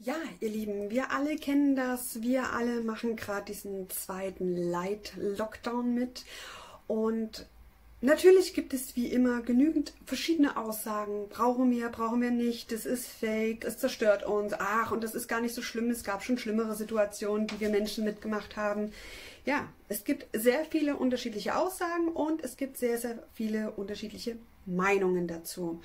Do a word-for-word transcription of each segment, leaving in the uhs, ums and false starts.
Ja, ihr Lieben, wir alle kennen das. Wir alle machen gerade diesen zweiten Light-Lockdown mit. Und natürlich gibt es wie immer genügend verschiedene Aussagen. Brauchen wir, brauchen wir nicht, das ist fake, es zerstört uns. Ach, und das ist gar nicht so schlimm, es gab schon schlimmere Situationen, die wir Menschen mitgemacht haben. Ja, es gibt sehr viele unterschiedliche Aussagen und es gibt sehr, sehr viele unterschiedliche Meinungen dazu.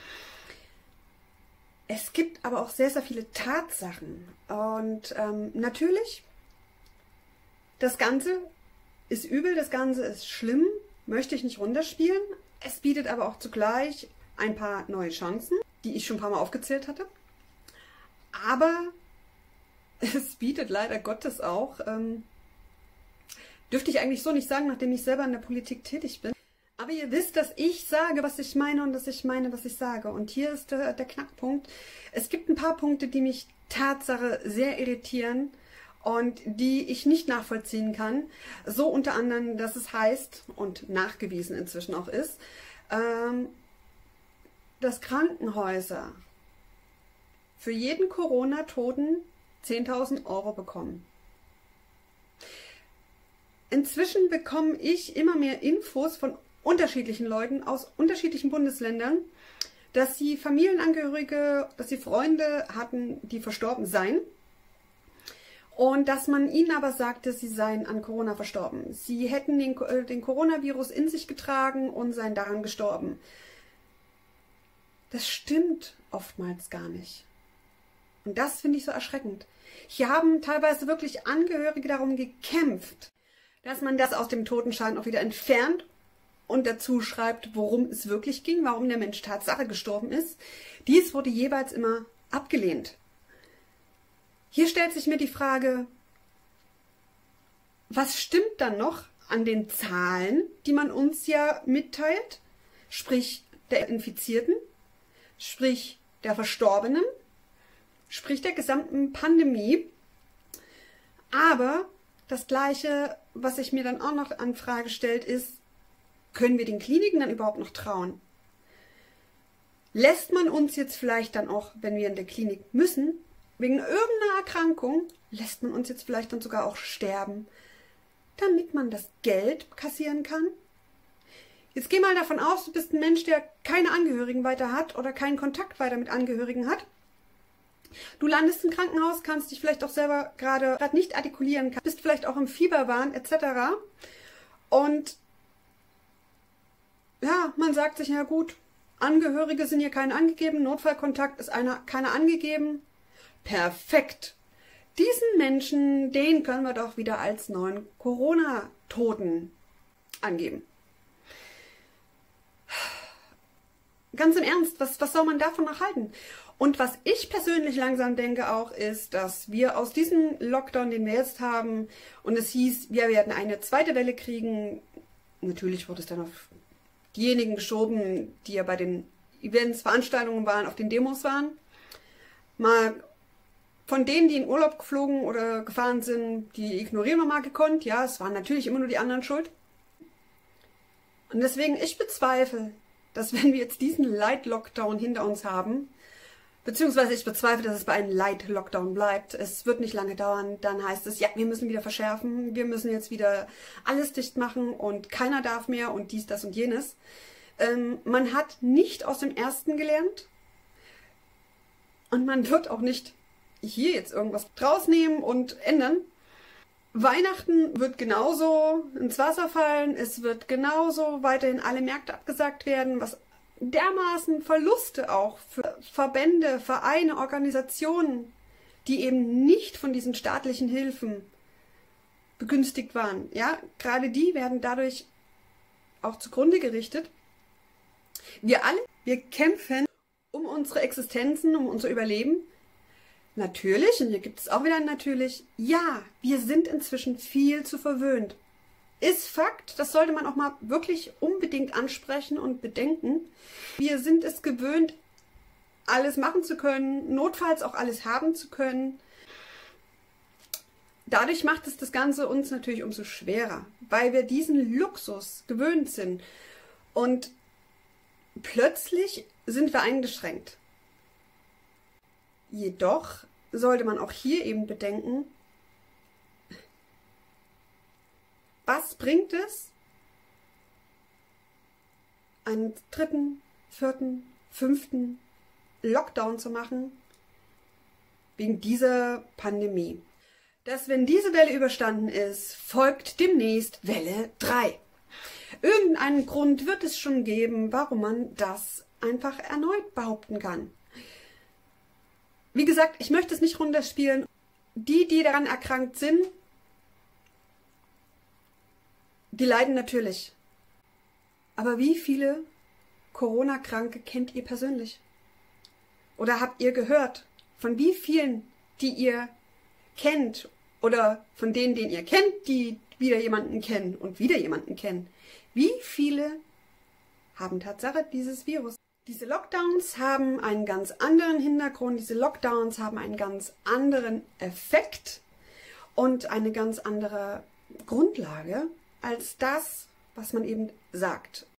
Es gibt aber auch sehr, sehr viele Tatsachen. Und ähm, natürlich, das Ganze ist übel, das Ganze ist schlimm, möchte ich nicht runterspielen. Es bietet aber auch zugleich ein paar neue Chancen, die ich schon ein paar Mal aufgezählt hatte. Aber es bietet leider Gottes auch, ähm, dürfte ich eigentlich so nicht sagen, nachdem ich selber in der Politik tätig bin. Aber ihr wisst, dass ich sage, was ich meine und dass ich meine, was ich sage. Und hier ist der, der Knackpunkt. Es gibt ein paar Punkte, die mich Tatsache sehr irritieren und die ich nicht nachvollziehen kann. So unter anderem, dass es heißt und nachgewiesen inzwischen auch ist, ähm, dass Krankenhäuser für jeden Corona-Toten zehntausend Euro bekommen. Inzwischen bekomme ich immer mehr Infos von unterschiedlichen Leuten aus unterschiedlichen Bundesländern, dass sie Familienangehörige, dass sie Freunde hatten, die verstorben seien und dass man ihnen aber sagte, sie seien an Corona verstorben. Sie hätten den, äh, den Coronavirus in sich getragen und seien daran gestorben. Das stimmt oftmals gar nicht. Und das finde ich so erschreckend. Hier haben teilweise wirklich Angehörige darum gekämpft, dass man das aus dem Totenschein auch wieder entfernt und dazu schreibt, worum es wirklich ging, warum der Mensch Tatsache gestorben ist. Dies wurde jeweils immer abgelehnt. Hier stellt sich mir die Frage, was stimmt dann noch an den Zahlen, die man uns ja mitteilt, sprich der Infizierten, sprich der Verstorbenen, sprich der gesamten Pandemie, aber das Gleiche, was sich mir dann auch noch an Frage stellt, ist, können wir den Kliniken dann überhaupt noch trauen? Lässt man uns jetzt vielleicht dann auch, wenn wir in der Klinik müssen, wegen irgendeiner Erkrankung, lässt man uns jetzt vielleicht dann sogar auch sterben, damit man das Geld kassieren kann? Jetzt geh mal davon aus, du bist ein Mensch, der keine Angehörigen weiter hat oder keinen Kontakt weiter mit Angehörigen hat. Du landest im Krankenhaus, kannst dich vielleicht auch selber gerade gerade nicht artikulieren, bist vielleicht auch im Fieberwahn et cetera. Und ja, man sagt sich, ja gut, Angehörige sind hier keinen angegeben, Notfallkontakt ist einer, keiner angegeben. Perfekt. Diesen Menschen, den können wir doch wieder als neuen Corona-Toten angeben. Ganz im Ernst, was, was soll man davon noch halten? Und was ich persönlich langsam denke auch, ist, dass wir aus diesem Lockdown, den wir jetzt haben, und es hieß, wir werden eine zweite Welle kriegen, natürlich wurde es dann auf diejenigen geschoben, die ja bei den Events, Veranstaltungen waren, auf den Demos waren. Mal von denen, die in Urlaub geflogen oder gefahren sind, die ignorieren wir mal gekonnt. Ja, es waren natürlich immer nur die anderen schuld. Und deswegen, ich bezweifle, dass wenn wir jetzt diesen Light-Lockdown hinter uns haben, beziehungsweise ich bezweifle, dass es bei einem Light-Lockdown bleibt. Es wird nicht lange dauern. Dann heißt es, ja, wir müssen wieder verschärfen. Wir müssen jetzt wieder alles dicht machen und keiner darf mehr und dies, das und jenes. Ähm, man hat nicht aus dem Ersten gelernt. Und man wird auch nicht hier jetzt irgendwas draus nehmen und ändern. Weihnachten wird genauso ins Wasser fallen. Es wird genauso weiterhin alle Märkte abgesagt werden, was dermaßen Verluste auch für Verbände, Vereine, Organisationen, die eben nicht von diesen staatlichen Hilfen begünstigt waren. Ja, gerade die werden dadurch auch zugrunde gerichtet. Wir alle, wir kämpfen um unsere Existenzen, um unser Überleben. Natürlich, und hier gibt es auch wieder ein natürlich, ja, wir sind inzwischen viel zu verwöhnt. Ist Fakt, das sollte man auch mal wirklich unbedingt ansprechen und bedenken. Wir sind es gewöhnt, alles machen zu können, notfalls auch alles haben zu können. Dadurch macht es das Ganze uns natürlich umso schwerer, weil wir diesen Luxus gewöhnt sind. Und plötzlich sind wir eingeschränkt. Jedoch sollte man auch hier eben bedenken, was bringt es, einen dritten, vierten, fünften Lockdown zu machen wegen dieser Pandemie. Dass, wenn diese Welle überstanden ist, folgt demnächst Welle drei. Irgendeinen Grund wird es schon geben, warum man das einfach erneut behaupten kann. Wie gesagt, ich möchte es nicht runterspielen. Die, die daran erkrankt sind, die leiden natürlich. Aber wie viele Corona-Kranke kennt ihr persönlich? Oder habt ihr gehört, von wie vielen, die ihr kennt oder von denen, den ihr kennt, die wieder jemanden kennen und wieder jemanden kennen? Wie viele haben Tatsache dieses Virus? Diese Lockdowns haben einen ganz anderen Hintergrund, diese Lockdowns haben einen ganz anderen Effekt und eine ganz andere Grundlage als das, was man eben sagt.